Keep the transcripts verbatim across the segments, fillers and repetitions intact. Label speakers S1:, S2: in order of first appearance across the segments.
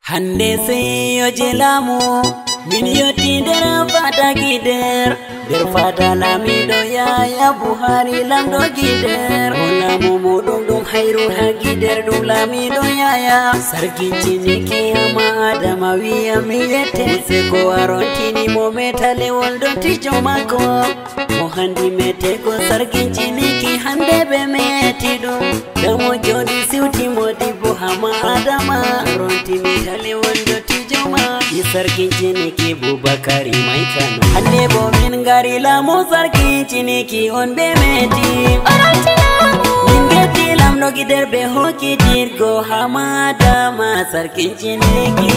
S1: Hande sai yo jelamu min yoti der fata gider der fata lamido ya ya Buhari lamdo gider olamu modum dum hayru ha gider dum lamido ya ya sarki ciniki ama adama wiya miyete se ko arontini mo metale woldo tijo mako mo handi mete ko sarki ciniki hande be meti dum damo jodi siuti modi buhama adama arontini tale woldo tijo ma yi sarki ciniki Bubakari mai Kano hande bo min gari la mo sarki ciniki on be meti min geti lam no gider be hoki dirgo hamada ma sarki ciniki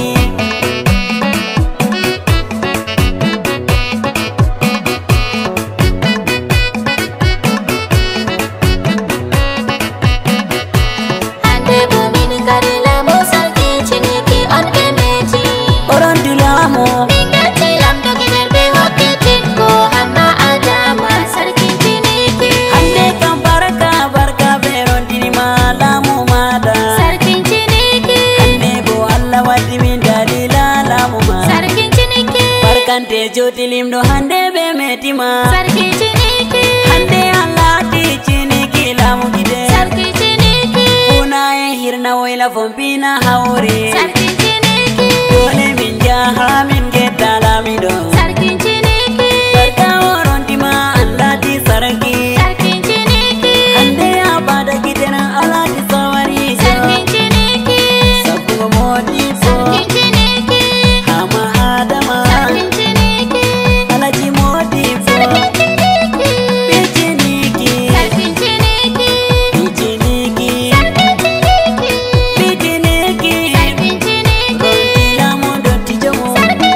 S1: Kante jotilim do hande be metima sarki ciniki hande alati ciniki lamu gide sarki ciniki una e hirna wayla fompina hawre sarki ciniki dole min jaha min getta lamido sarki ciniki barka worontima alati sarki sarki ciniki hande abada gidena alati sawari sarki ciniki sabu modi sarki ciniki hama adama
S2: Sarkin ciniki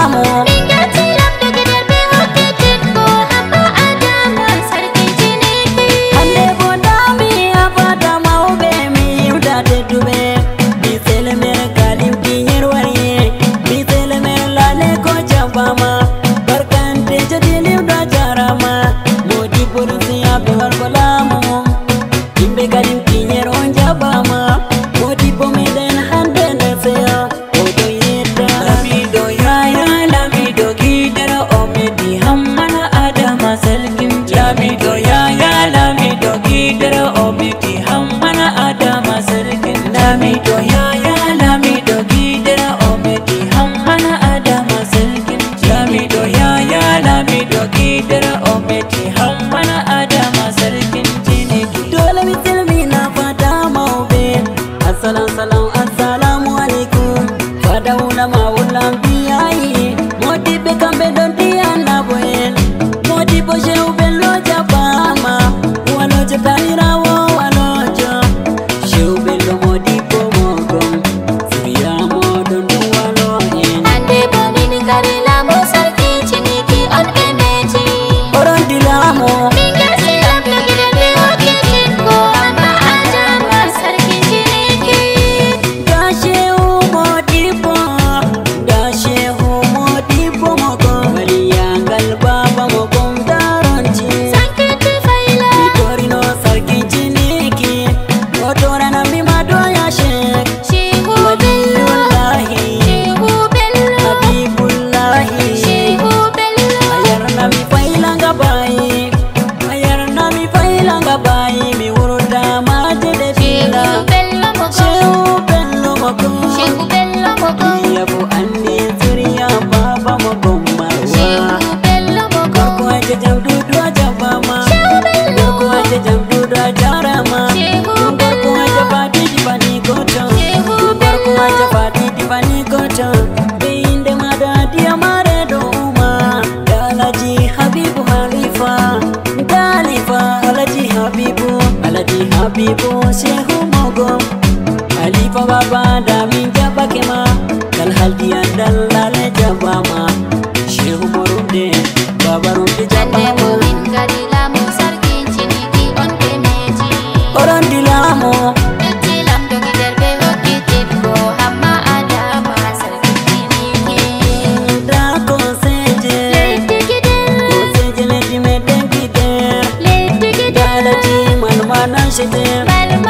S1: dilamu hande bodami abada maube mi udade dube bisele mere kalim kinyer wariye bisele mere lale ko jabama barkante jadili uda jarama modi bursi abe war golamu imbe kalim kinyer on jabama modi pomeden hande naseo odo yeda lamido ya ya lamido gidera omedi hammana adama selkim lamido ya ya lamido gidera omedi hammana adama selkim lamido ya ya lamido gidera omedi hammana adama selkim lamido ya ya lamido gidera omedi hammana adama selkim jiniki dole mitilmi na fata maube assalam salam assalamu alaikum fada ulama ulam biyayi modi be kambe don diana boyen modi bo je ubelo jabama walojo tanirawo walojo je ubelo modi bo mogom suriya modon duwalo en
S2: ande bonini karila mo sarki chiniki on emeji
S1: oron dilamo
S2: mingasi amdo gidebe okitin ko amma adama sarki chiniki
S1: dashe modi bo dashe modi bo mogom waliyangal baba mogom daronchi
S2: sankiti faila
S1: Torino sarki chiniki motora na mimado ya shek
S2: shehu
S1: walillahi
S2: shehu bello
S1: habibullahi
S2: shehu bello
S1: ayar na mi failanga bayi ayar na mi failanga bayi mi wuruda majede fila
S2: shehu bello mogo
S1: shehu bello moko
S2: shehu bello mogo
S1: yabu andi suriya baba moko marwa
S2: shehu bello mogo
S1: gorko aje jamdudu ajabama
S2: shehu bello
S1: gorko aje jamdudu ajarama
S2: shehu
S1: gorko aje fati dipani koto
S2: shehu
S1: gorko aje fati dipani koto beinde madadi amare doma dalaji habibu halifa dalifa alaji habibu alaji habibu shehu mogo halifa baba damin jabakema kal haldiyan dalale jabama shehu morunde baba runde
S2: ande
S1: jabama
S2: bonin karila mo sarki chiniki on emeji
S1: oron dilamo
S2: Tilam dogi derbe hokitin ko amma adama sarki chiniki
S1: da konseje
S2: Lete gider,
S1: konseje leti meden kider
S2: lete gider,
S1: dalaji man manan shete
S2: mal